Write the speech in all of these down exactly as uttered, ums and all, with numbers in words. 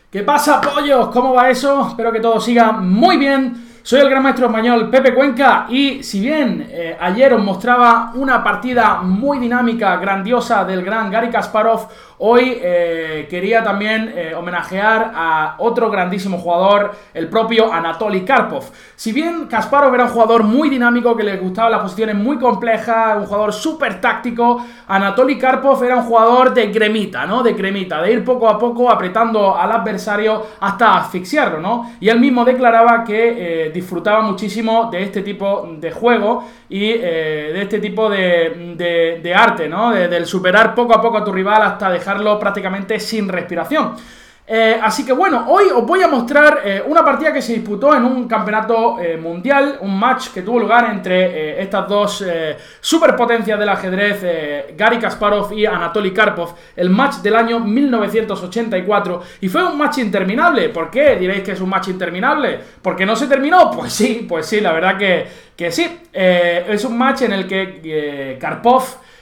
¿Qué pasa, pollos? ¿Cómo va eso? Espero que todo siga muy bien. Soy el gran maestro español Pepe Cuenca y si bien eh, ayer os mostraba una partida muy dinámica, grandiosa del gran Garry Kasparov, hoy eh, quería también eh, homenajear a otro grandísimo jugador, el propio Anatoly Karpov. Si bien Kasparov era un jugador muy dinámico, que le gustaban las posiciones muy complejas, un jugador súper táctico, Anatoly Karpov era un jugador de cremita, ¿no? De cremita, de ir poco a poco apretando al adversario hasta asfixiarlo, ¿no? Y él mismo declaraba que eh, disfrutaba muchísimo de este tipo de juego y eh, de este tipo de, de, de arte, ¿no? De, del superar poco a poco a tu rival hasta dejarlo prácticamente sin respiración. Eh, así que bueno, hoy os voy a mostrar eh, una partida que se disputó en un campeonato eh, mundial, un match que tuvo lugar entre eh, estas dos eh, superpotencias del ajedrez, eh, Garry Kasparov y Anatoly Karpov, el match del año mil novecientos ochenta y cuatro, y fue un match interminable. ¿Por qué diréis que es un match interminable? ¿Porque no se terminó? Pues sí, pues sí, la verdad que, que sí. Eh, es un match en el que eh, Karpov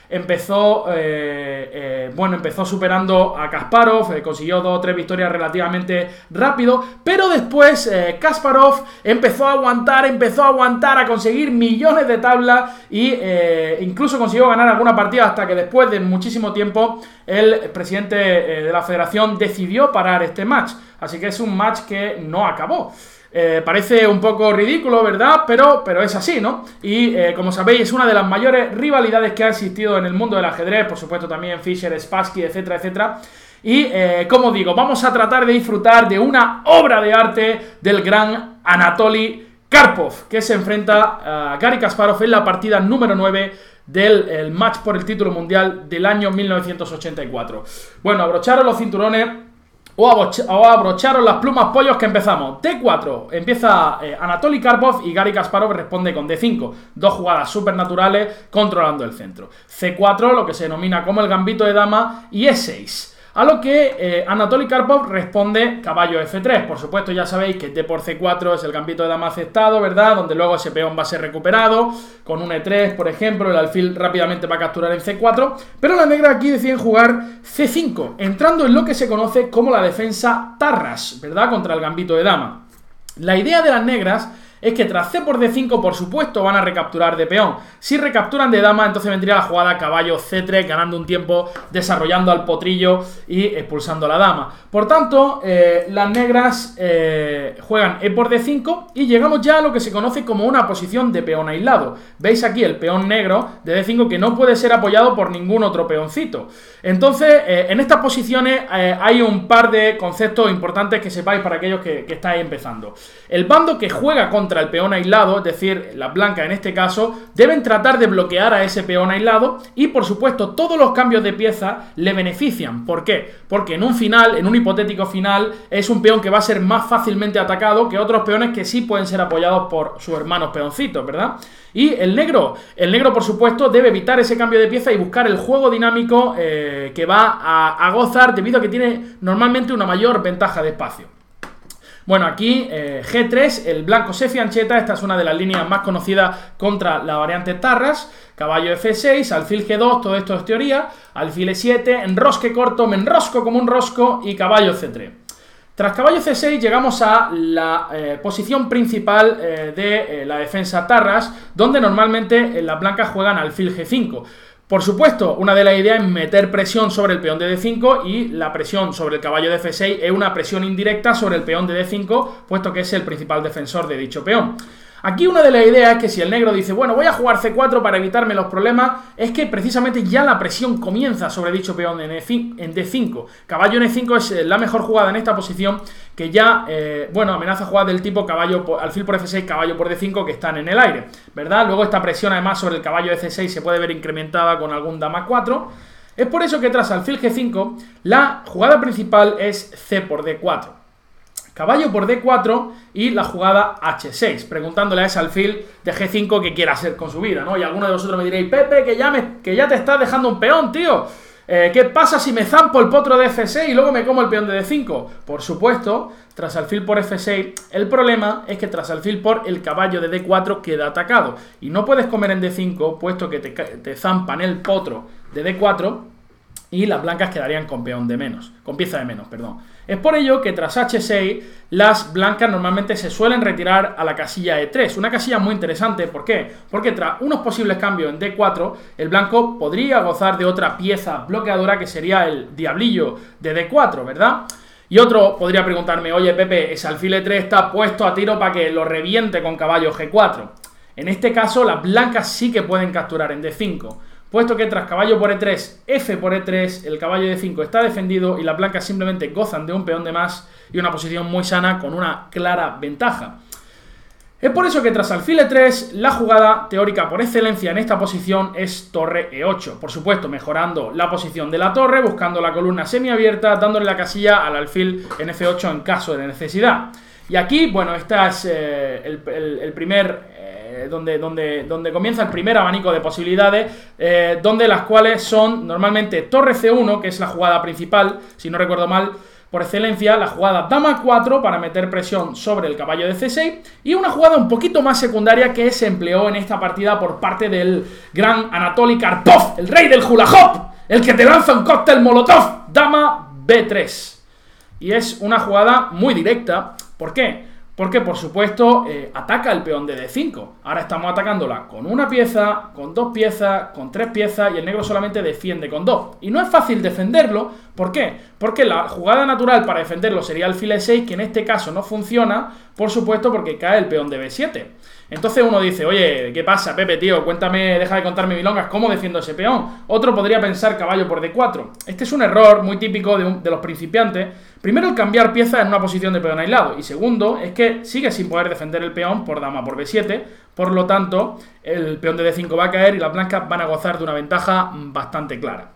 empezó eh, eh, bueno, empezó superando a Kasparov, eh, consiguió dos o tres victorias relativamente rápido, pero después eh, Kasparov empezó a aguantar, empezó a aguantar, a conseguir millones de tablas y eh, incluso consiguió ganar alguna partida hasta que después de muchísimo tiempo el presidente eh, de la federación decidió parar este match, así que es un match que no acabó. Eh, parece un poco ridículo, ¿verdad? Pero, pero es así, ¿no? Y eh, como sabéis, es una de las mayores rivalidades que ha existido en el mundo del ajedrez, por supuesto también Fischer, Spassky, etcétera, etcétera. Y, eh, como digo, vamos a tratar de disfrutar de una obra de arte del gran Anatoly Karpov, que se enfrenta a Garry Kasparov en la partida número nueve del el match por el título mundial del año mil novecientos ochenta y cuatro. Bueno, abrocharos los cinturones o abrocharos las plumas, pollos, que empezamos. D cuatro, empieza eh, Anatoly Karpov y Garry Kasparov responde con D cinco, dos jugadas supernaturales controlando el centro. C cuatro, lo que se denomina como el gambito de dama, y E seis. A lo que eh, Anatoly Karpov responde caballo F tres. Por supuesto, ya sabéis que D por C cuatro es el gambito de dama aceptado, ¿verdad? Donde luego ese peón va a ser recuperado. Con un E tres, por ejemplo, el alfil rápidamente va a capturar en C cuatro. Pero las negras aquí deciden jugar C cinco, entrando en lo que se conoce como la defensa Tarrasch, ¿verdad? Contra el gambito de dama. La idea de las negras es que tras C por D cinco, por supuesto, van a recapturar de peón. Si recapturan de dama, entonces vendría la jugada caballo C tres, ganando un tiempo, desarrollando al potrillo y expulsando a la dama. Por tanto, eh, las negras eh, juegan E por D cinco y llegamos ya a lo que se conoce como una posición de peón aislado. Veis aquí el peón negro de D cinco que no puede ser apoyado por ningún otro peoncito. Entonces, eh, en estas posiciones eh, hay un par de conceptos importantes que sepáis para aquellos que, que estáis empezando. El bando que juega contra el peón aislado, es decir, las blancas en este caso, deben tratar de bloquear a ese peón aislado y, por supuesto, todos los cambios de pieza le benefician. ¿Por qué? Porque en un final, en un hipotético final, es un peón que va a ser más fácilmente atacado que otros peones que sí pueden ser apoyados por sus hermanos peoncitos, ¿verdad? Y el negro, el negro, por supuesto, debe evitar ese cambio de pieza y buscar el juego dinámico eh, que va a, a gozar debido a que tiene normalmente una mayor ventaja de espacio. Bueno, aquí eh, G tres, el blanco se fiancheta, esta es una de las líneas más conocidas contra la variante Tarrasch, caballo F seis, alfil G dos, todo esto es teoría, alfil E siete, enrosque corto, me enrosco como un rosco y caballo C tres. Tras caballo C seis llegamos a la eh, posición principal eh, de eh, la defensa Tarrasch, donde normalmente eh, las blancas juegan alfil G cinco. Por supuesto, una de las ideas es meter presión sobre el peón de D cinco y la presión sobre el caballo de F seis es una presión indirecta sobre el peón de D cinco, puesto que es el principal defensor de dicho peón. Aquí una de las ideas es que si el negro dice, bueno, voy a jugar C cuatro para evitarme los problemas, es que precisamente ya la presión comienza sobre dicho peón en D cinco. Caballo en E cinco es la mejor jugada en esta posición, que ya, eh, bueno, amenaza jugadas del tipo caballo por, alfil por F seis, caballo por D cinco, que están en el aire, ¿verdad? Luego esta presión además sobre el caballo de C seis se puede ver incrementada con algún dama cuatro. Es por eso que tras alfil G cinco, la jugada principal es C por D cuatro. Caballo por D cuatro y la jugada H seis, preguntándole a ese alfil de G cinco qué quiere hacer con su vida, ¿no? Y alguno de vosotros me diréis, Pepe, que ya, me, que ya te estás dejando un peón, tío. Eh, ¿Qué pasa si me zampo el potro de F seis y luego me como el peón de D cinco? Por supuesto, tras alfil por F seis, el problema es que tras alfil por el caballo de D cuatro queda atacado. Y no puedes comer en D cinco, puesto que te, te zampan el potro de D cuatro y las blancas quedarían con peón de menos, con pieza de menos, perdón. Es por ello que tras hache seis las blancas normalmente se suelen retirar a la casilla e tres, una casilla muy interesante. ¿Por qué? Porque tras unos posibles cambios en de cuatro, el blanco podría gozar de otra pieza bloqueadora que sería el diablillo de de cuatro, ¿verdad? Y otro podría preguntarme, oye Pepe, ese alfil e tres está puesto a tiro para que lo reviente con caballo ge cuatro. En este caso las blancas sí que pueden capturar en de cinco, puesto que tras caballo por e tres, f por e tres, el caballo de cinco está defendido y las blancas simplemente gozan de un peón de más y una posición muy sana con una clara ventaja. Es por eso que tras alfil e tres, la jugada teórica por excelencia en esta posición es torre e ocho. Por supuesto, mejorando la posición de la torre, buscando la columna semiabierta, dándole la casilla al alfil en efe ocho en caso de necesidad. Y aquí, bueno, este es eh, el, el, el primer... Donde, donde, donde comienza el primer abanico de posibilidades, eh, donde las cuales son normalmente torre ce uno, que es la jugada principal, si no recuerdo mal, por excelencia, la jugada dama cuatro para meter presión sobre el caballo de ce seis, y una jugada un poquito más secundaria que se empleó en esta partida por parte del gran Anatoly Karpov, el rey del hula hop, el que te lanza un cóctel molotov, dama be tres. Y es una jugada muy directa. ¿Por qué? Porque, por supuesto, eh, ataca el peón de de cinco. Ahora estamos atacándola con una pieza, con dos piezas, con tres piezas, y el negro solamente defiende con dos. Y no es fácil defenderlo. ¿Por qué? Porque la jugada natural para defenderlo sería alfil e seis, que en este caso no funciona, por supuesto, porque cae el peón de be siete. Entonces uno dice, oye, ¿qué pasa, Pepe, tío? Cuéntame, deja de contarme milongas, ¿cómo defiendo ese peón? Otro podría pensar caballo por de cuatro. Este es un error muy típico de, un, de los principiantes. Primero, el cambiar piezas en una posición de peón aislado. Y segundo, es que sigue sin poder defender el peón por dama por be siete. Por lo tanto, el peón de de cinco va a caer y las blancas van a gozar de una ventaja bastante clara.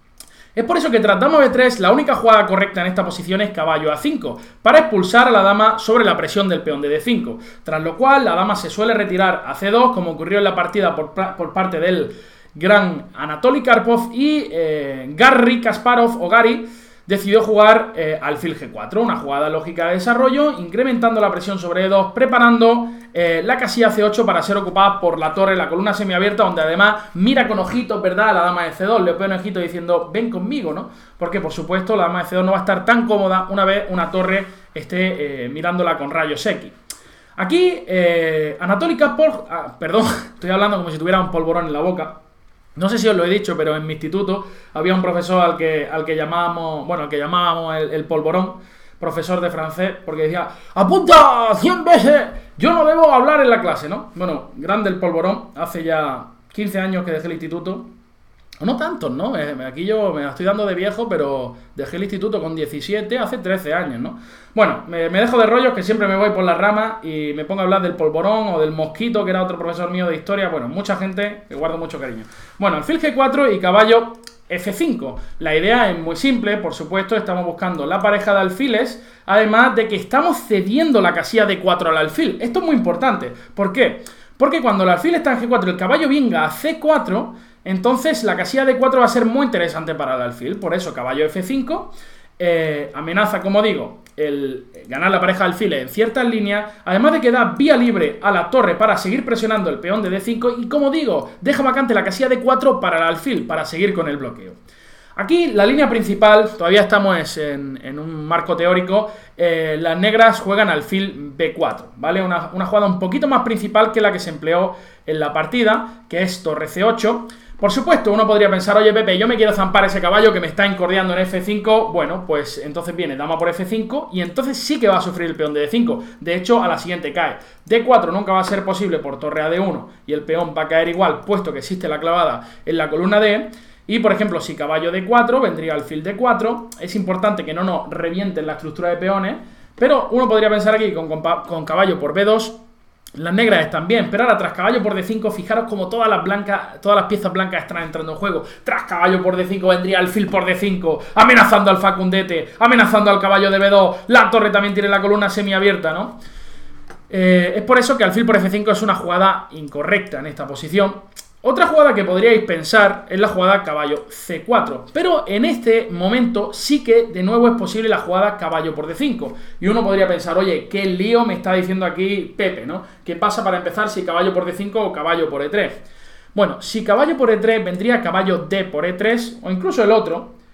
Es por eso que tras dama be tres, la única jugada correcta en esta posición es caballo a cinco, para expulsar a la dama sobre la presión del peón de de cinco, tras lo cual la dama se suele retirar a ce dos, como ocurrió en la partida por, por parte del gran Anatoly Karpov, y eh, Garry Kasparov o Gary decidió jugar eh, alfil ge cuatro, una jugada lógica de desarrollo, incrementando la presión sobre e dos, preparando eh, la casilla ce ocho para ser ocupada por la torre, la columna semiabierta, donde además mira con ojitos, ¿verdad?, a la dama de ce dos, le pone un ojito diciendo, ven conmigo, ¿no? Porque, por supuesto, la dama de ce dos no va a estar tan cómoda una vez una torre esté eh, mirándola con rayos X. Aquí, eh, Anatoly Karpov, ah, perdón, estoy hablando como si tuviera un polvorón en la boca. No sé si os lo he dicho, pero en mi instituto había un profesor al que, al que llamábamos, bueno, al que llamábamos el, el polvorón, profesor de francés, porque decía, ¡apunta cien veces! Yo no debo hablar en la clase, ¿no? Bueno, grande el polvorón, hace ya quince años que dejé el instituto. No tantos, ¿no? Aquí yo me la estoy dando de viejo, pero dejé el instituto con diecisiete, hace trece años, ¿no? Bueno, me, me dejo de rollos, que siempre me voy por las ramas y me pongo a hablar del polvorón o del mosquito, que era otro profesor mío de historia. Bueno, mucha gente que guardo mucho cariño. Bueno, alfil ge cuatro y caballo efe cinco. La idea es muy simple, por supuesto, estamos buscando la pareja de alfiles, además de que estamos cediendo la casilla de cuatro al alfil. Esto es muy importante. ¿Por qué? Porque cuando el alfil está en ge cuatro y el caballo venga a ce cuatro, entonces la casilla de cuatro va a ser muy interesante para el alfil. Por eso caballo efe cinco eh, amenaza, como digo, el ganar la pareja de alfiles en ciertas líneas, además de que da vía libre a la torre para seguir presionando el peón de de cinco y, como digo, deja vacante la casilla de cuatro para el alfil, para seguir con el bloqueo. Aquí la línea principal, todavía estamos en, en un marco teórico, eh, las negras juegan alfil be cuatro, ¿vale? Una, una jugada un poquito más principal que la que se empleó en la partida, que es torre ce ocho. Por supuesto, uno podría pensar, oye Pepe, yo me quiero zampar ese caballo que me está incordiando en efe cinco. Bueno, pues entonces viene dama por efe cinco y entonces sí que va a sufrir el peón de de cinco. De hecho, a la siguiente cae. de cuatro nunca va a ser posible por torre a de uno y el peón va a caer igual, puesto que existe la clavada en la columna D. Y, por ejemplo, si caballo de cuatro, vendría alfil de cuatro. Es importante que no nos revienten la estructura de peones, pero uno podría pensar aquí con, con, con caballo por be dos. Las negras están bien, pero ahora tras caballo por de cinco, fijaros como todas las blancas, todas las piezas blancas están entrando en juego. Tras caballo por de cinco vendría alfil por de cinco, amenazando al facundete, amenazando al caballo de be dos. La torre también tiene la columna semiabierta, ¿no? Eh, es por eso que alfil por efe cinco es una jugada incorrecta en esta posición. Otra jugada que podríais pensar es la jugada caballo ce cuatro, pero en este momento sí que de nuevo es posible la jugada caballo por de cinco. Y uno podría pensar, oye, qué lío me está diciendo aquí Pepe, ¿no? ¿Qué pasa para empezar si caballo por de cinco o caballo por e tres? Bueno, si caballo por e tres vendría caballo d por e tres, o incluso el otro,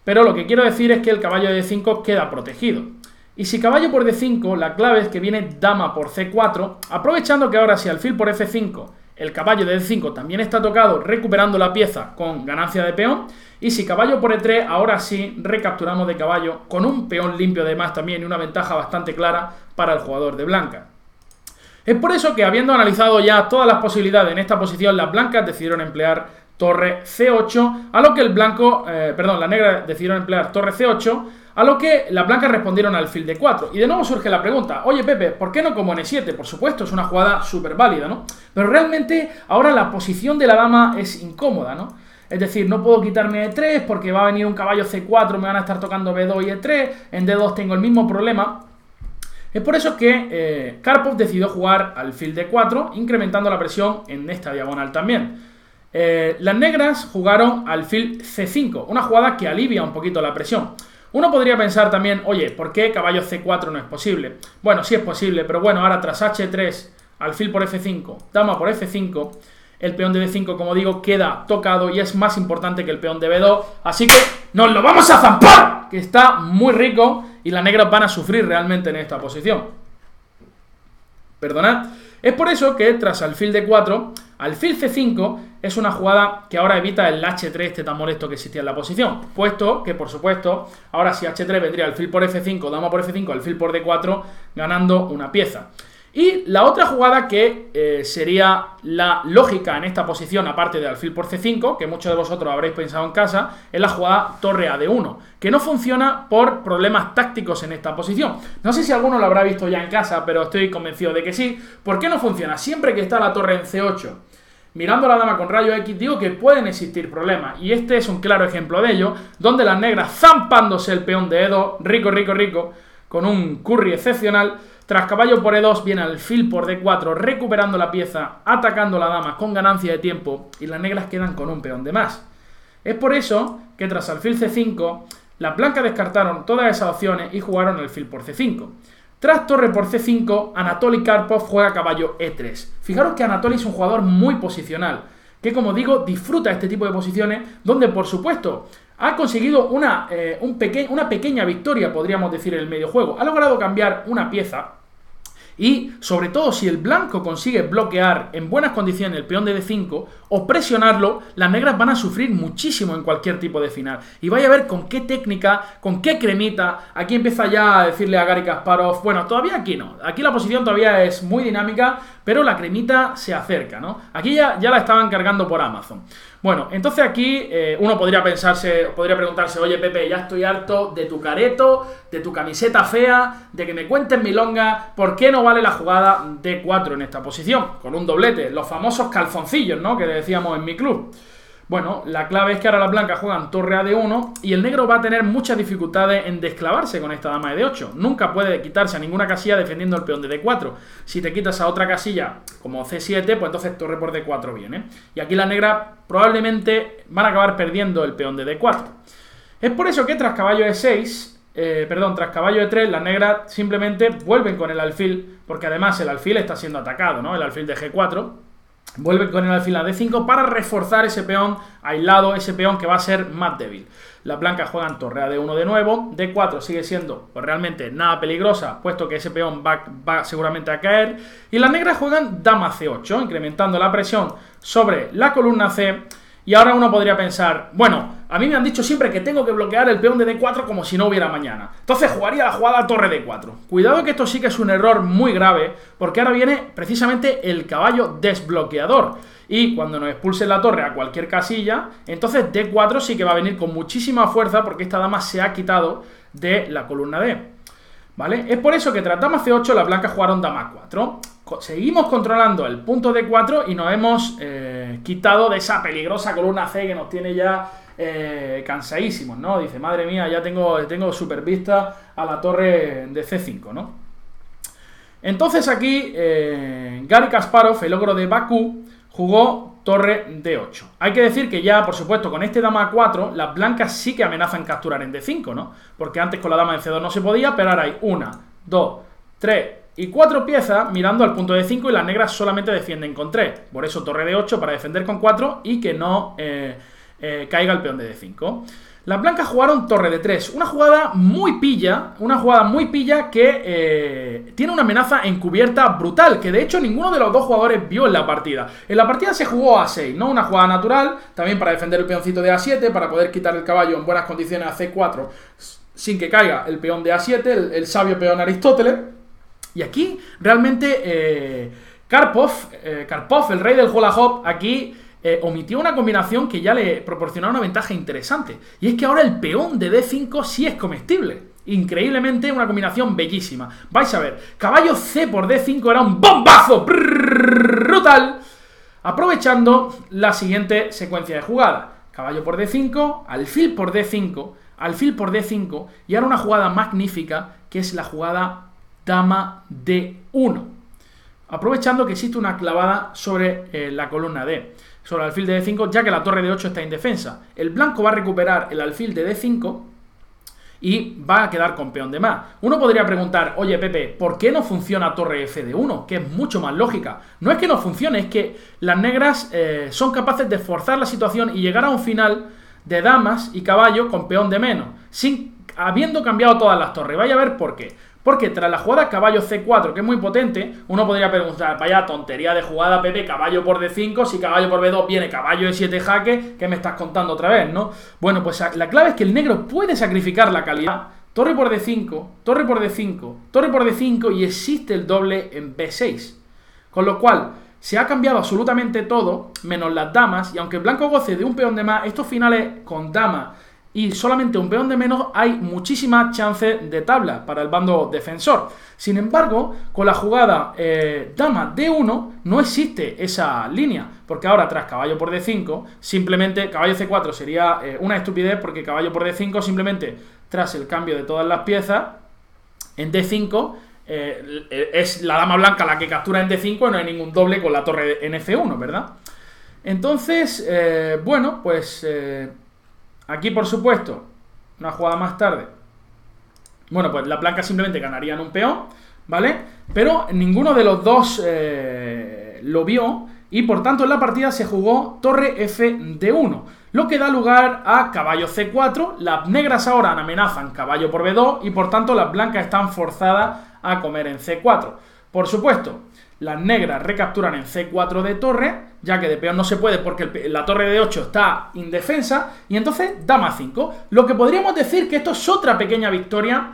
pero lo que quiero decir es que el caballo de D cinco queda protegido. Y si caballo por D cinco, la clave es que viene dama por C cuatro, aprovechando que ahora si alfil por F cinco, el caballo de D cinco también está tocado, recuperando la pieza con ganancia de peón, y si caballo por E tres, ahora sí recapturamos de caballo con un peón limpio además también y una ventaja bastante clara para el jugador de blanca. Es por eso que, habiendo analizado ya todas las posibilidades en esta posición, las blancas decidieron emplear torre C ocho, a lo que el blanco, eh, perdón, las negras decidieron emplear torre C ocho, a lo que las blancas respondieron alfil D cuatro. Y de nuevo surge la pregunta, oye Pepe, ¿por qué no como N siete? Por supuesto, es una jugada súper válida, ¿no? Pero realmente ahora la posición de la dama es incómoda, ¿no? Es decir, no puedo quitarme E tres porque va a venir un caballo C cuatro, me van a estar tocando B dos y E tres, en D dos tengo el mismo problema. Es por eso que eh, Karpov decidió jugar alfil D cuatro, incrementando la presión en esta diagonal también. Eh, las negras jugaron alfil C cinco, una jugada que alivia un poquito la presión. Uno podría pensar también, oye, ¿por qué caballo C cuatro no es posible? Bueno, sí es posible, pero bueno, ahora tras H tres, alfil por F cinco, dama por F cinco, el peón de D cinco, como digo, queda tocado y es más importante que el peón de B dos, así que ¡nos lo vamos a zampar! Que está muy rico y las negras van a sufrir realmente en esta posición. Perdonad. Es por eso que tras alfil D cuatro, alfil C cinco es una jugada que ahora evita el H tres este tan molesto que existía en la posición, puesto que, por supuesto, ahora si H tres vendría alfil por F cinco, dama por F cinco, alfil por D cuatro, ganando una pieza. Y la otra jugada que eh, sería la lógica en esta posición, aparte de alfil por C cinco, que muchos de vosotros habréis pensado en casa, es la jugada torre A D uno, que no funciona por problemas tácticos en esta posición. No sé si alguno lo habrá visto ya en casa, pero estoy convencido de que sí. ¿Por qué no funciona? Siempre que está la torre en C ocho, mirando a la dama con rayo X, digo que pueden existir problemas, y este es un claro ejemplo de ello, donde las negras zampándose el peón de E dos, rico, rico, rico, con un curry excepcional. Tras caballo por E dos viene alfil por D cuatro, recuperando la pieza, atacando a la dama con ganancia de tiempo, y las negras quedan con un peón de más. Es por eso que tras alfil C cinco, las blancas descartaron todas esas opciones y jugaron alfil por C cinco. Tras torre por C cinco, Anatoly Karpov juega caballo E tres. Fijaros que Anatoly es un jugador muy posicional, que, como digo, disfruta este tipo de posiciones, donde, por supuesto, ha conseguido una, eh, un peque una pequeña victoria, podríamos decir, en el medio juego. Ha logrado cambiar una pieza. Y, sobre todo, si el blanco consigue bloquear en buenas condiciones el peón de D cinco o presionarlo, las negras van a sufrir muchísimo en cualquier tipo de final. Y vaya a ver con qué técnica, con qué cremita. Aquí empieza ya a decirle a Garry Kasparov, bueno, todavía aquí no. Aquí la posición todavía es muy dinámica, pero la cremita se acerca, ¿no? Aquí ya, ya la estaban cargando por Amazon. Bueno, entonces aquí eh, uno podría pensarse, podría preguntarse, oye Pepe, ya estoy harto de tu careto, de tu camiseta fea, de que me cuentes milonga, ¿por qué no vale la jugada D cuatro en esta posición? Con un doblete, los famosos calzoncillos, ¿no? Que decíamos en mi club. Bueno, la clave es que ahora las blancas juegan torre A D uno y el negro va a tener muchas dificultades en desclavarse con esta dama de D ocho. Nunca puede quitarse a ninguna casilla defendiendo el peón de D cuatro. Si te quitas a otra casilla como C siete, pues entonces torre por D cuatro viene. Y aquí las negras probablemente van a acabar perdiendo el peón de D cuatro. Es por eso que tras caballo E seis, eh, perdón, tras caballo E tres, las negras simplemente vuelven con el alfil, porque además el alfil está siendo atacado, ¿no? El alfil de G cuatro. Vuelve con el alfil a D cinco para reforzar ese peón aislado, ese peón que va a ser más débil. Las blancas juegan torre a D uno de nuevo, D cuatro sigue siendo pues, realmente nada peligrosa, puesto que ese peón va, va seguramente a caer. Y las negras juegan dama C ocho, incrementando la presión sobre la columna C. Y ahora uno podría pensar, bueno, a mí me han dicho siempre que tengo que bloquear el peón de D cuatro como si no hubiera mañana. Entonces jugaría la jugada torre D cuatro. Cuidado que esto sí que es un error muy grave, porque ahora viene precisamente el caballo desbloqueador. Y cuando nos expulsen la torre a cualquier casilla, entonces D cuatro sí que va a venir con muchísima fuerza, porque esta dama se ha quitado de la columna D. ¿Vale? Es por eso que tras dama C ocho las blancas jugaron dama cuatro. Seguimos controlando el punto D cuatro y nos hemos eh, quitado de esa peligrosa columna C que nos tiene ya eh, cansadísimos, ¿no? Dice, madre mía, ya tengo, tengo super vista a la torre de C cinco, ¿no? Entonces aquí eh, Garry Kasparov, el ogro de Bakú, jugó torre D ocho. Hay que decir que ya, por supuesto, con este dama A cuatro, las blancas sí que amenazan capturar en D cinco, ¿no? Porque antes con la dama en C dos no se podía, pero ahora hay una, dos, tres y cuatro piezas mirando al punto D cinco y las negras solamente defienden con tres. Por eso torre D ocho para defender con cuatro y que no eh, eh, caiga el peón de D cinco. Las blancas jugaron torre de tres, una jugada muy pilla, una jugada muy pilla que eh, tiene una amenaza encubierta brutal, que de hecho ninguno de los dos jugadores vio en la partida. En la partida se jugó a seis, ¿no? Una jugada natural, también para defender el peoncito de a siete, para poder quitar el caballo en buenas condiciones a ce cuatro, sin que caiga el peón de a siete, el, el sabio peón Aristóteles. Y aquí realmente eh, Karpov, eh, Karpov, el rey del hula hop, aquí... Eh, omitió una combinación que ya le proporcionaba una ventaja interesante. Y es que ahora el peón de de cinco sí es comestible. Increíblemente, una combinación bellísima. Vais a ver, caballo ce por de cinco era un bombazo brutal, aprovechando la siguiente secuencia de jugada. Caballo por de cinco, alfil por de cinco, alfil por de cinco, y ahora una jugada magnífica, que es la jugada dama de uno. Aprovechando que existe una clavada sobre eh, la columna D, sobre el alfil de de cinco, ya que la torre de ocho está indefensa. El blanco va a recuperar el alfil de de cinco y va a quedar con peón de más. Uno podría preguntar, oye Pepe, ¿por qué no funciona torre efe de uno? Que es mucho más lógica. No es que no funcione, es que las negras eh, son capaces de forzar la situación y llegar a un final de damas y caballo con peón de menos, sin habiendo cambiado todas las torres. Vaya a ver por qué. Porque tras la jugada caballo ce cuatro, que es muy potente, uno podría preguntar, vaya tontería de jugada, Pepe, caballo por de cinco, si caballo por be dos viene caballo de siete jaque, ¿qué me estás contando otra vez, no? Bueno, pues la clave es que el negro puede sacrificar la calidad. Torre por de cinco, torre por de cinco, torre por de cinco y existe el doble en be seis. Con lo cual, se ha cambiado absolutamente todo, menos las damas, y aunque el blanco goce de un peón de más, estos finales con dama y solamente un peón de menos, hay muchísimas chances de tabla para el bando defensor. Sin embargo, con la jugada eh, dama de uno no existe esa línea, porque ahora tras caballo por de cinco, simplemente caballo ce cuatro sería eh, una estupidez, porque caballo por de cinco simplemente tras el cambio de todas las piezas en de cinco eh, es la dama blanca la que captura en de cinco y no hay ningún doble con la torre en efe uno, ¿verdad? Entonces, eh, bueno, pues... Eh, aquí, por supuesto, una jugada más tarde. Bueno, pues la blanca simplemente ganaría en un peón, ¿vale? Pero ninguno de los dos eh, lo vio y, por tanto, en la partida se jugó torre efe de uno, lo que da lugar a caballo ce cuatro. Las negras ahora amenazan caballo por be dos y, por tanto, las blancas están forzadas a comer en ce cuatro. Por supuesto, las negras recapturan en ce cuatro de torre, ya que de peón no se puede porque el, la torre de ocho está indefensa, y entonces dama cinco. Lo que podríamos decir que esto es otra pequeña victoria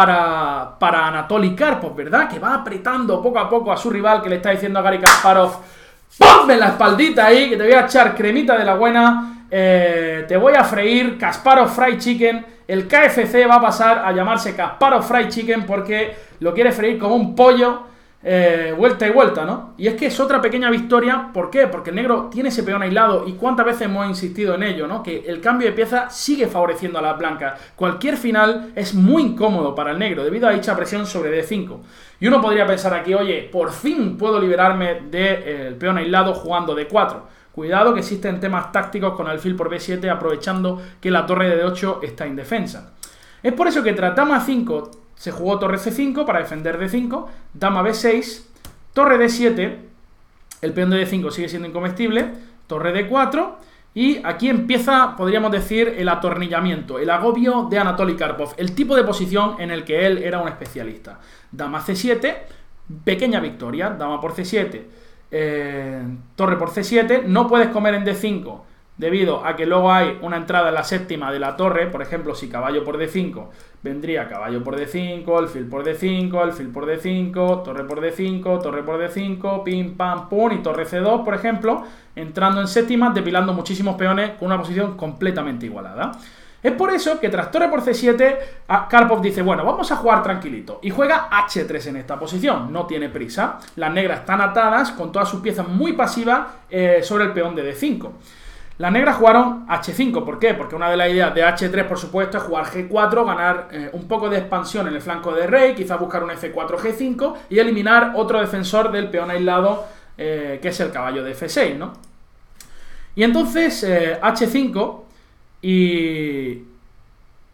para, para Anatoly Karpov, ¿verdad? Que va apretando poco a poco a su rival, que le está diciendo a Garry Kasparov, ¡ponme la espaldita ahí, que te voy a echar cremita de la buena, eh, te voy a freír Kasparov Fried Chicken. El ka efe ce va a pasar a llamarse Kasparov Fried Chicken porque lo quiere freír como un pollo, Eh, vuelta y vuelta, ¿no? Y es que es otra pequeña victoria. ¿Por qué? Porque el negro tiene ese peón aislado y cuántas veces hemos insistido en ello, ¿no? Que el cambio de pieza sigue favoreciendo a las blancas. Cualquier final es muy incómodo para el negro debido a dicha presión sobre de cinco. Y uno podría pensar aquí, oye, por fin puedo liberarme del peón aislado jugando de cuatro. Cuidado que existen temas tácticos con alfil por be siete, aprovechando que la torre de de ocho está indefensa. Es por eso que tras dama cinco se jugó torre ce cinco para defender de cinco, dama be seis, torre de siete, el peón de de cinco sigue siendo incomestible, torre de cuatro, y aquí empieza, podríamos decir, el atornillamiento, el agobio de Anatoly Karpov, el tipo de posición en el que él era un especialista. Dama ce siete, pequeña victoria, dama por ce siete, eh, torre por ce siete, no puedes comer en de cinco, debido a que luego hay una entrada en la séptima de la torre. Por ejemplo, si caballo por de cinco, vendría caballo por de cinco, alfil por de cinco, alfil por de cinco, torre por de cinco, torre por de cinco, pim, pam, pum, y torre ce dos, por ejemplo, entrando en séptima, depilando muchísimos peones con una posición completamente igualada. Es por eso que tras torre por ce siete, Karpov dice, bueno, vamos a jugar tranquilito, y juega hache tres en esta posición, no tiene prisa. Las negras están atadas con todas sus piezas muy pasivas eh, sobre el peón de de cinco. Las negras jugaron hache cinco, ¿por qué? Porque una de las ideas de hache tres, por supuesto, es jugar ge cuatro, ganar eh, un poco de expansión en el flanco de rey, quizás buscar un efe cuatro ge cinco y eliminar otro defensor del peón aislado, eh, que es el caballo de efe seis, ¿no? Y entonces, eh, hache cinco, y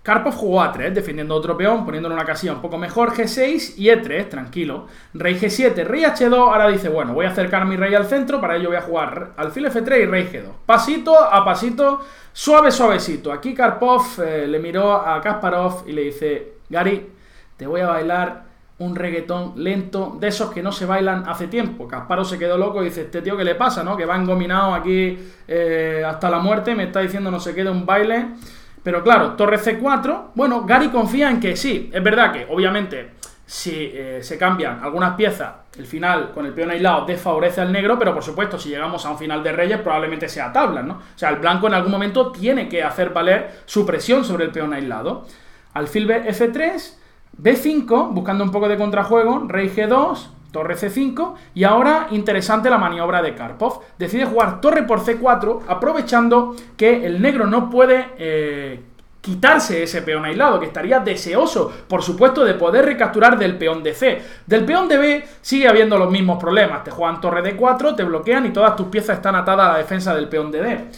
Karpov jugó a tres, defendiendo otro peón, poniéndole una casilla un poco mejor, ge seis y e tres, tranquilo. Rey ge siete, rey hache dos, ahora dice, bueno, voy a acercar a mi rey al centro, para ello voy a jugar alfil efe tres y rey ge dos. Pasito a pasito, suave, suavecito. Aquí Karpov eh, le miró a Kasparov y le dice, Gary, te voy a bailar un reggaetón lento, de esos que no se bailan hace tiempo. Kasparov se quedó loco y dice, este tío, ¿qué le pasa, no? Que va engominado aquí eh, hasta la muerte, me está diciendo no se quede un baile... Pero claro, torre ce cuatro, bueno, Gary confía en que sí, es verdad que obviamente si eh, se cambian algunas piezas, el final con el peón aislado desfavorece al negro, pero por supuesto si llegamos a un final de reyes probablemente sea tablas, ¿no? O sea, el blanco en algún momento tiene que hacer valer su presión sobre el peón aislado. Alfil efe tres, be cinco, buscando un poco de contrajuego, rey ge dos... torre ce cinco, y ahora interesante la maniobra de Karpov. Decide jugar torre por ce cuatro, aprovechando que el negro no puede eh, quitarse ese peón aislado, que estaría deseoso, por supuesto, de poder recapturar del peón de C. Del peón de B sigue habiendo los mismos problemas. Te juegan torre de cuatro, te bloquean y todas tus piezas están atadas a la defensa del peón de D.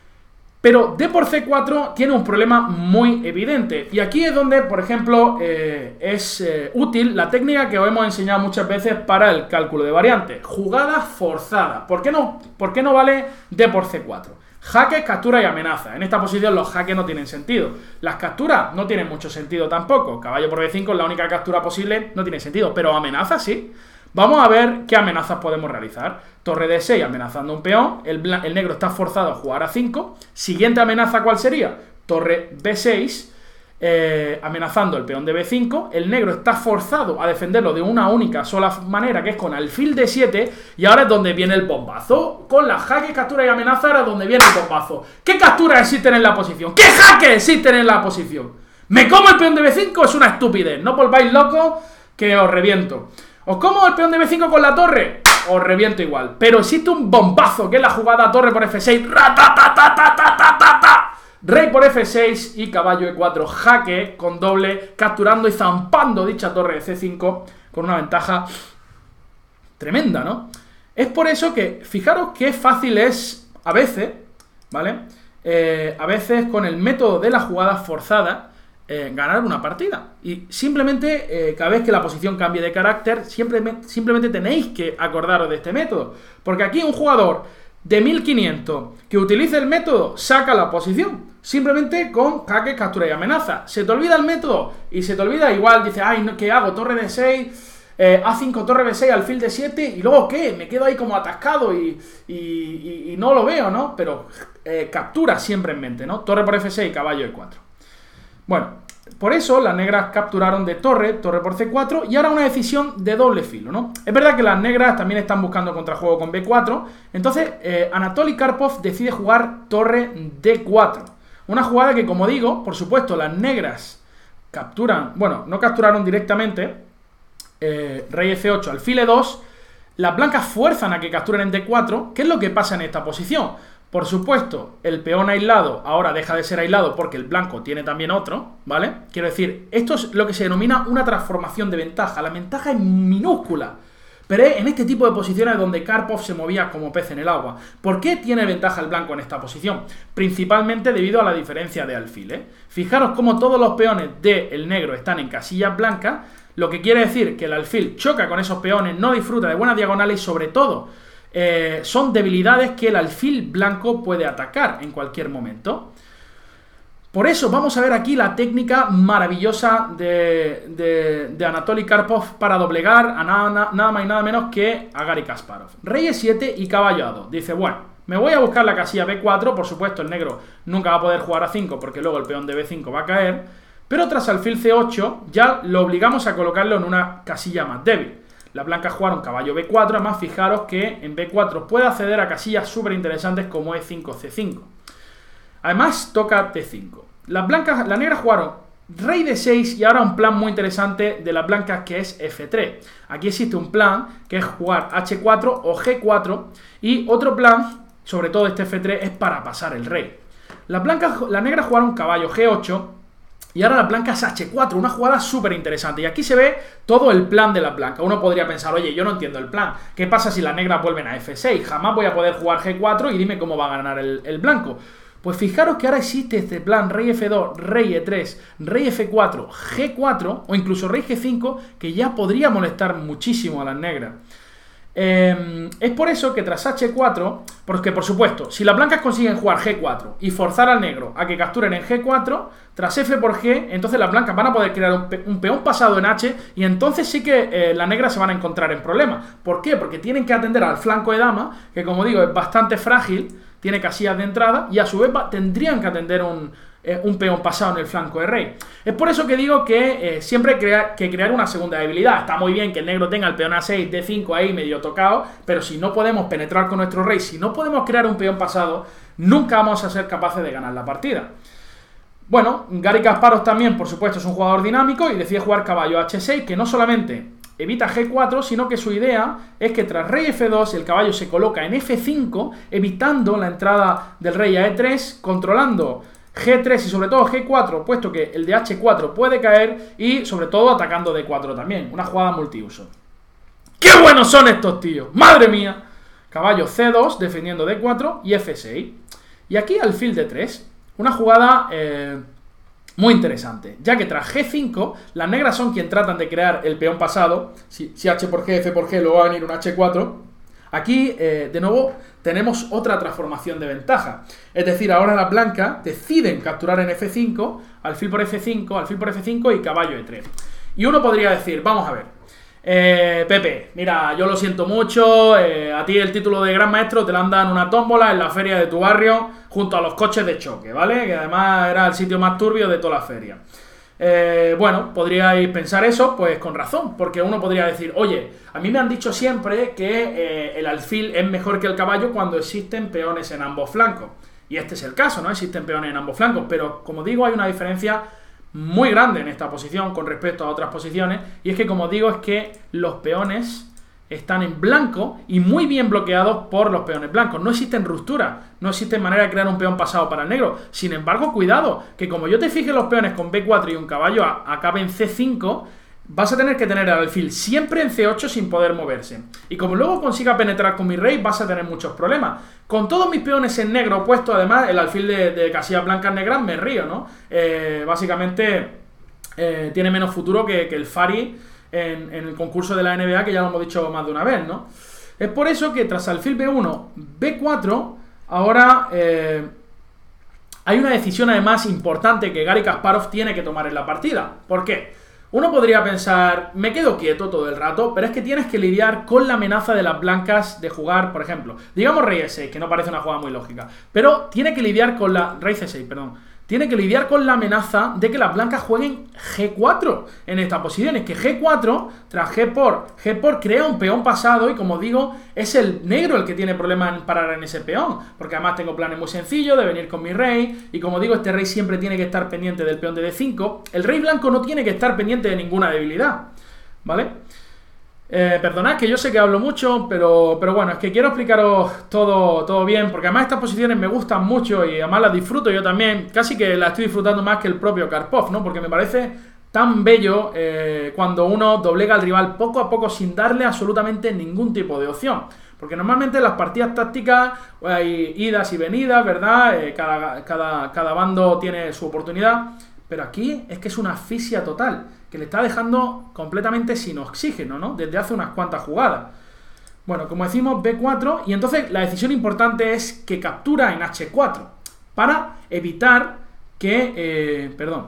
Pero D por ce cuatro tiene un problema muy evidente. Y aquí es donde, por ejemplo, eh, es eh, útil la técnica que os hemos enseñado muchas veces para el cálculo de variantes. Jugada forzada. ¿Por qué no, por qué no vale D por ce cuatro? Jaque, captura y amenaza. En esta posición los jaques no tienen sentido. Las capturas no tienen mucho sentido tampoco. Caballo por be cinco es la única captura posible, no tiene sentido. Pero amenaza sí. Vamos a ver qué amenazas podemos realizar. Torre de seis amenazando un peón. El, el negro está forzado a jugar a cinco. Siguiente amenaza, ¿cuál sería? Torre be seis. Eh, amenazando el peón de be cinco. El negro está forzado a defenderlo de una única sola manera, que es con alfil de siete. Y ahora es donde viene el bombazo. Con la jaque, captura y amenaza, ahora es donde viene el bombazo. ¿Qué capturas existen en la posición? ¿Qué jaques existen en la posición? ¿Me como el peón de be cinco? Es una estupidez. No volváis locos que os reviento. ¿Os como el peón de be cinco con la torre? Os reviento igual. Pero existe un bombazo, que es la jugada torre por efe seis. Rey por efe seis y caballo e cuatro. Jaque con doble, capturando y zampando dicha torre de ce cinco con una ventaja tremenda, ¿no? Es por eso que, fijaros qué fácil es a veces, ¿vale? Eh, a veces con el método de la jugada forzada, Eh, ganar una partida. Y simplemente, eh, cada vez que la posición cambie de carácter, siempre, simplemente tenéis que acordaros de este método. Porque aquí un jugador de mil quinientos que utilice el método saca la posición. Simplemente con jaque, captura y amenaza. Se te olvida el método y se te olvida igual, dice, ay, ¿qué hago? Torre de seis, eh, a cinco, torre be seis, alfil de siete, y luego ¿qué? Me quedo ahí como atascado y, y, y, y no lo veo, ¿no? Pero eh, captura siempre en mente, ¿no? Torre por efe seis, caballo e cuatro. Bueno, por eso las negras capturaron de torre, torre por ce cuatro, y ahora una decisión de doble filo, ¿no? Es verdad que las negras también están buscando contrajuego con be cuatro, entonces eh, Anatoly Karpov decide jugar torre de cuatro. Una jugada que, como digo, por supuesto, las negras capturan, bueno, no capturaron directamente, eh, rey efe ocho, alfil e dos, las blancas fuerzan a que capturen en de cuatro. ¿Qué es lo que pasa en esta posición? Por supuesto, el peón aislado ahora deja de ser aislado porque el blanco tiene también otro, ¿vale? Quiero decir, esto es lo que se denomina una transformación de ventaja. La ventaja es minúscula, pero es en este tipo de posiciones donde Karpov se movía como pez en el agua. ¿Por qué tiene ventaja el blanco en esta posición? Principalmente debido a la diferencia de alfil, ¿eh? Fijaros cómo todos los peones del negro están en casillas blancas, lo que quiere decir que el alfil choca con esos peones, no disfruta de buenas diagonales y sobre todo Eh, son debilidades que el alfil blanco puede atacar en cualquier momento. Por eso vamos a ver aquí la técnica maravillosa de, de, de Anatoly Karpov para doblegar a nada, nada más y nada menos que a Gary Kasparov. Rey e siete y caballo a dos. Dice, bueno, me voy a buscar la casilla be cuatro. Por supuesto, el negro nunca va a poder jugar a cinco porque luego el peón de be cinco va a caer. Pero tras alfil ce ocho ya lo obligamos a colocarlo en una casilla más débil. Las blancas jugaron caballo be cuatro, además fijaros que en be cuatro puede acceder a casillas súper interesantes como e cinco, ce cinco. Además toca te cinco. Las blancas, las negras jugaron rey de seis y ahora un plan muy interesante de las blancas que es efe tres. Aquí existe un plan que es jugar hache cuatro o ge cuatro y otro plan, sobre todo este efe tres, es para pasar el rey. Las blancas, las negras jugaron caballo ge ocho. Y ahora las blancas hache cuatro, una jugada súper interesante. Y aquí se ve todo el plan de las blancas. Uno podría pensar, oye, yo no entiendo el plan. ¿Qué pasa si las negras vuelven a efe seis? Jamás voy a poder jugar ge cuatro y dime cómo va a ganar el, el blanco. Pues fijaros que ahora existe este plan rey efe dos, rey e tres, rey efe cuatro, ge cuatro o incluso rey ge cinco que ya podría molestar muchísimo a las negras. Eh, es por eso que tras hache cuatro, porque por supuesto, si las blancas consiguen jugar ge cuatro y forzar al negro a que capturen en ge cuatro, tras f por g, entonces las blancas van a poder crear un, pe un peón pasado en h y entonces sí que eh, las negras se van a encontrar en problemas. ¿Por qué? Porque tienen que atender al flanco de dama, que como digo es bastante frágil, tiene casillas de entrada y a su vez va, tendrían que atender un... un peón pasado en el flanco de rey. Es por eso que digo que eh, siempre hay crea que crear una segunda debilidad. Está muy bien que el negro tenga el peón a seis, de cinco ahí medio tocado, pero si no podemos penetrar con nuestro rey, si no podemos crear un peón pasado, nunca vamos a ser capaces de ganar la partida. Bueno, Garry Kasparov también, por supuesto, es un jugador dinámico y decide jugar caballo hache seis, que no solamente evita ge cuatro, sino que su idea es que tras rey efe dos el caballo se coloca en efe cinco, evitando la entrada del rey a e tres, controlando ge tres y sobre todo ge cuatro, puesto que el de hache cuatro puede caer y sobre todo atacando de cuatro también, una jugada multiuso. ¡Qué buenos son estos tíos! ¡Madre mía! Caballo ce dos defendiendo de cuatro y efe seis. Y aquí alfil de tres, una jugada eh, muy interesante, ya que tras ge cinco las negras son quien tratan de crear el peón pasado, si, si h por g, f por g, luego va a venir un hache cuatro. Aquí, eh, de nuevo, tenemos otra transformación de ventaja. Es decir, ahora las blancas deciden capturar en efe cinco, alfil por efe cinco, alfil por efe cinco y caballo e tres. Y uno podría decir, vamos a ver, eh, Pepe, mira, yo lo siento mucho, eh, a ti el título de gran maestro te lo han dado en una tómbola en la feria de tu barrio, junto a los coches de choque, ¿vale? Que además era el sitio más turbio de toda la feria. Eh, bueno, podríais pensar eso, pues con razón, porque uno podría decir, oye, a mí me han dicho siempre que eh, el alfil es mejor que el caballo cuando existen peones en ambos flancos, y este es el caso, ¿no? Existen peones en ambos flancos, pero como digo, hay una diferencia muy grande en esta posición con respecto a otras posiciones, y es que como digo, es que los peones están en blanco y muy bien bloqueados por los peones blancos. No existen rupturas, no existe manera de crear un peón pasado para el negro. Sin embargo, cuidado, que como yo te fije los peones con be cuatro y un caballo acabe en ce cinco, vas a tener que tener el alfil siempre en ce ocho sin poder moverse. Y como luego consiga penetrar con mi rey, vas a tener muchos problemas. Con todos mis peones en negro puesto, además, el alfil de, de casillas blancas negras, me río, ¿no? Eh, básicamente, eh, tiene menos futuro que, que el Fari En, en el concurso de la ene be a, que ya lo hemos dicho más de una vez, ¿no? Es por eso que tras alfil be uno, be cuatro, ahora eh, hay una decisión además importante que Garry Kasparov tiene que tomar en la partida. ¿Por qué? Uno podría pensar, me quedo quieto todo el rato, pero es que tienes que lidiar con la amenaza de las blancas de jugar, por ejemplo, digamos rey e seis, que no parece una jugada muy lógica, pero tiene que lidiar con la... rey ce seis, perdón. Tiene que lidiar con la amenaza de que las blancas jueguen ge cuatro en esta posición. Es que ge cuatro, tras ge por, ge por crea un peón pasado y como digo, es el negro el que tiene problemas en parar en ese peón. Porque además tengo planes muy sencillos de venir con mi rey y como digo, este rey siempre tiene que estar pendiente del peón de de cinco. El rey blanco no tiene que estar pendiente de ninguna debilidad, ¿vale? Eh, perdonad que yo sé que hablo mucho, pero, pero bueno, es que quiero explicaros todo, todo bien, porque además estas posiciones me gustan mucho y además las disfruto yo también, casi que las estoy disfrutando más que el propio Karpov, ¿no? Porque me parece tan bello eh, cuando uno doblega al rival poco a poco sin darle absolutamente ningún tipo de opción. Porque normalmente en las partidas tácticas hay idas y venidas, ¿verdad? Eh, cada, cada, cada bando tiene su oportunidad, pero aquí es que es una asfixia total, que le está dejando completamente sin oxígeno, ¿no? Desde hace unas cuantas jugadas. Bueno, como decimos, be cuatro, y entonces la decisión importante es que captura en hache cuatro, para evitar que, eh, perdón,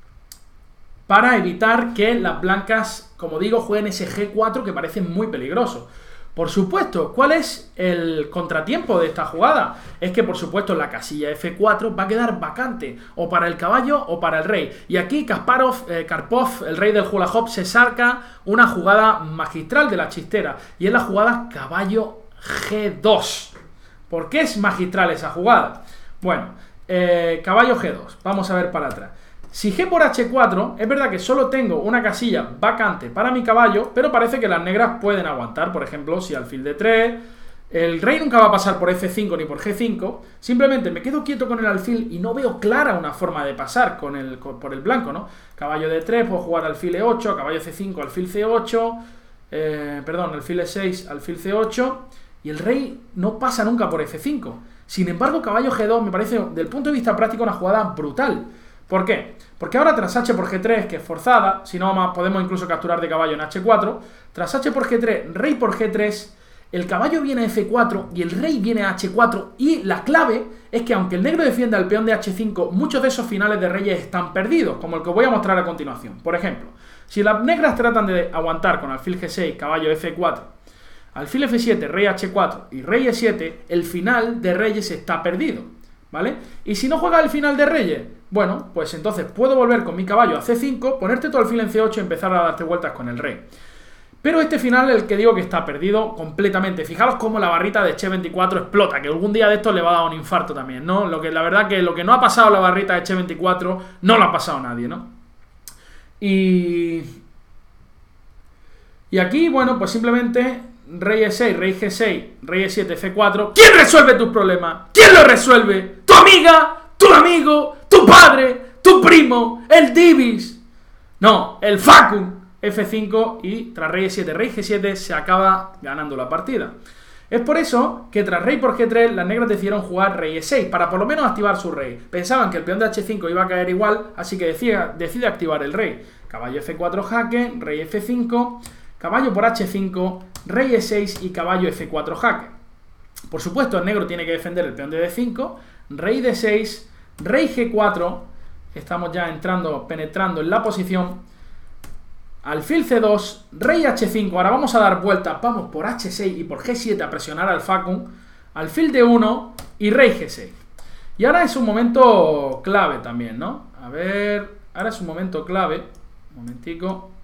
para evitar que las blancas, como digo, jueguen ese ge cuatro que parece muy peligroso. Por supuesto, ¿cuál es el contratiempo de esta jugada? Es que, por supuesto, la casilla efe cuatro va a quedar vacante, o para el caballo o para el rey. Y aquí Kasparov, eh, Karpov, el rey del hula hop, se saca una jugada magistral de la chistera, y es la jugada caballo ge dos. ¿Por qué es magistral esa jugada? Bueno, eh, caballo ge dos, vamos a ver para atrás. Si ge por hache cuatro, es verdad que solo tengo una casilla vacante para mi caballo, pero parece que las negras pueden aguantar. Por ejemplo, si alfil de tres, el rey nunca va a pasar por efe cinco ni por ge cinco, simplemente me quedo quieto con el alfil y no veo clara una forma de pasar con el, con, por el blanco, ¿no? Caballo de tres, puedo jugar alfil e ocho, caballo ce cinco, alfil ce ocho, eh, perdón, alfil e seis, alfil ce ocho, y el rey no pasa nunca por efe cinco. Sin embargo, caballo ge dos me parece, del punto de vista práctico, una jugada brutal. ¿Por qué? Porque ahora tras hache por ge tres, que es forzada, si no podemos incluso capturar de caballo en hache cuatro, tras hache por ge tres, rey por ge tres, el caballo viene a efe cuatro y el rey viene a hache cuatro, y la clave es que aunque el negro defienda el peón de hache cinco, muchos de esos finales de reyes están perdidos, como el que voy a mostrar a continuación. Por ejemplo, si las negras tratan de aguantar con alfil ge seis, caballo efe cuatro, alfil efe siete, rey hache cuatro y rey e siete, el final de reyes está perdido, ¿vale? Y si no juega el final de reyes, bueno, pues entonces puedo volver con mi caballo a ce cinco, ponerte tu alfil en ce ocho y empezar a darte vueltas con el rey. Pero este final es el que digo que está perdido completamente. Fijaros cómo la barrita de che veinticuatro explota, que algún día de esto le va a dar un infarto también, ¿no? Lo que, la verdad que lo que no ha pasado la barrita de che veinticuatro no lo ha pasado nadie, ¿no? Y... Y aquí, bueno, pues simplemente rey e seis, rey ge seis, rey e siete, ce cuatro. ¿Quién resuelve tus problemas? ¿Quién lo resuelve? ¿Tu amiga? ¿Tu amigo? ¿Tu padre? ¿Tu primo? ¿El Divis? No, el Facun. efe cinco y tras rey e siete, rey ge siete se acaba ganando la partida. Es por eso que tras rey por ge tres las negras decidieron jugar rey e seis, para por lo menos activar su rey. Pensaban que el peón de hache cinco iba a caer igual, así que decide, decide activar el rey. Caballo efe cuatro jaque, rey efe cinco, caballo por hache cinco, rey e seis y caballo efe cuatro jaque. Por supuesto, el negro tiene que defender el peón de de cinco, rey de seis, rey ge cuatro, estamos ya entrando, penetrando en la posición, alfil ce dos, rey hache cinco, ahora vamos a dar vueltas, vamos por hache seis y por ge siete a presionar al Facun, alfil de uno y rey ge seis. Y ahora es un momento clave también, ¿no? A ver, ahora es un momento clave, un momentico,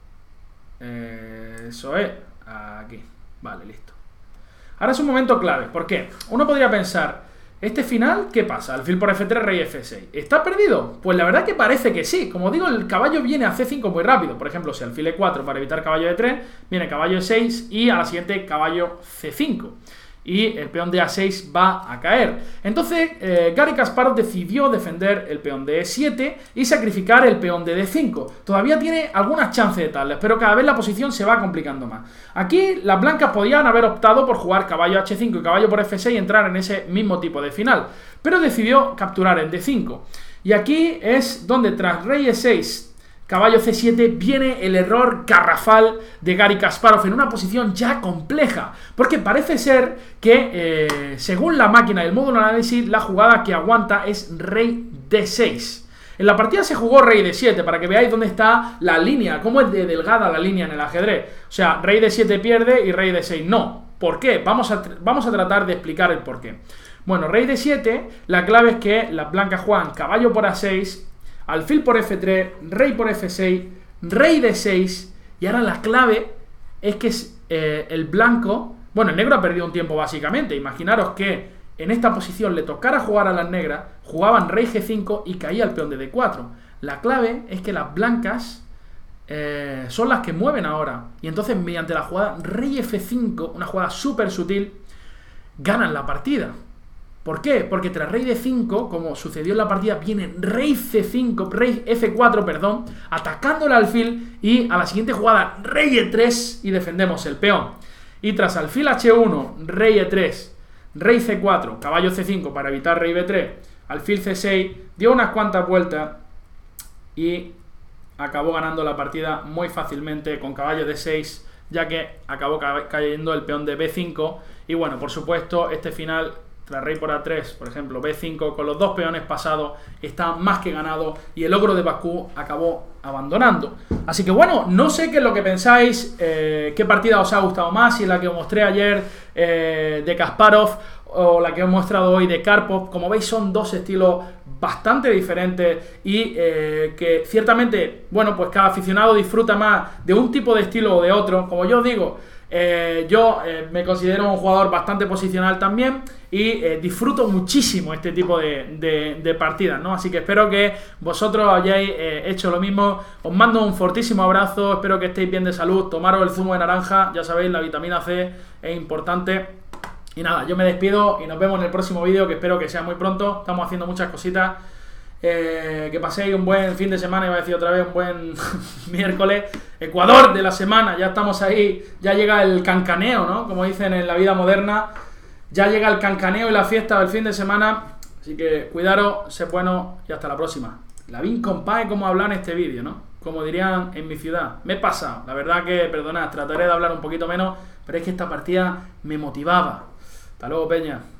eh, eso es, aquí, vale, listo. Ahora es un momento clave, ¿por qué? Uno podría pensar, ¿este final qué pasa? Alfil por efe tres, rey efe seis. ¿Está perdido? Pues la verdad que parece que sí. Como digo, el caballo viene a ce cinco muy rápido. Por ejemplo, si alfil e cuatro para evitar caballo de tres, viene caballo e seis y a la siguiente caballo ce cinco. Y el peón de a seis va a caer. Entonces, eh, Garry Kasparov decidió defender el peón de e siete y sacrificar el peón de de cinco. Todavía tiene algunas chances de tales, pero cada vez la posición se va complicando más. Aquí las blancas podían haber optado por jugar caballo hache cinco y caballo por efe seis y entrar en ese mismo tipo de final, pero decidió capturar el de cinco. Y aquí es donde tras rey e seis, caballo ce siete, viene el error garrafal de Garry Kasparov en una posición ya compleja, porque parece ser que, eh, según la máquina del módulo de análisis, la jugada que aguanta es rey de seis. En la partida se jugó rey de siete, para que veáis dónde está la línea, cómo es de delgada la línea en el ajedrez. O sea, rey de siete pierde y rey de seis no. ¿Por qué? Vamos a, vamos a tratar de explicar el por qué. Bueno, rey de siete, la clave es que las blancas juegan caballo por a seis, alfil por efe tres, rey por efe seis, rey de seis, y ahora la clave es que eh, el blanco, bueno, el negro ha perdido un tiempo básicamente. Imaginaros que en esta posición le tocara jugar a las negras, jugaban rey ge cinco y caía el peón de de cuatro. La clave es que las blancas eh, son las que mueven ahora, y entonces mediante la jugada rey efe cinco, una jugada súper sutil, ganan la partida. ¿Por qué? Porque tras rey de cinco, como sucedió en la partida, viene rey ce cinco, rey efe cuatro, perdón, atacando el alfil, y a la siguiente jugada rey e tres y defendemos el peón. Y tras alfil hache uno, rey e tres, rey ce cuatro, caballo ce cinco para evitar rey be tres, alfil ce seis, dio unas cuantas vueltas y acabó ganando la partida muy fácilmente con caballo de seis, ya que acabó ca cayendo el peón de be cinco. Y bueno, por supuesto, este final tras rey por a tres, por ejemplo, be cinco, con los dos peones pasados, está más que ganado y el ogro de Bakú acabó abandonando. Así que bueno, no sé qué es lo que pensáis, eh, qué partida os ha gustado más, si la que os mostré ayer eh, de Kasparov o la que os he mostrado hoy de Karpov. Como veis, son dos estilos bastante diferentes y eh, que ciertamente, bueno, pues cada aficionado disfruta más de un tipo de estilo o de otro. Como yo os digo, Eh, yo eh, me considero un jugador bastante posicional también y eh, disfruto muchísimo este tipo de, de, de partidas, ¿no? Así que espero que vosotros hayáis eh, hecho lo mismo. Os mando un fortísimo abrazo, espero que estéis bien de salud, tomaros el zumo de naranja, ya sabéis, la vitamina ce es importante. Y nada, yo me despido y nos vemos en el próximo vídeo, que espero que sea muy pronto. Estamos haciendo muchas cositas Eh, que paséis un buen fin de semana, iba a decir otra vez, un buen miércoles. Ecuador de la semana, ya estamos ahí, ya llega el cancaneo, ¿no? Como dicen en la vida moderna, ya llega el cancaneo y la fiesta del fin de semana. Así que cuidaros, sed buenos y hasta la próxima. La vin compadre como hablar en este vídeo, ¿no? Como dirían en mi ciudad. Me he pasado, la verdad que, perdonad, trataré de hablar un poquito menos, pero es que esta partida me motivaba. Hasta luego, peña.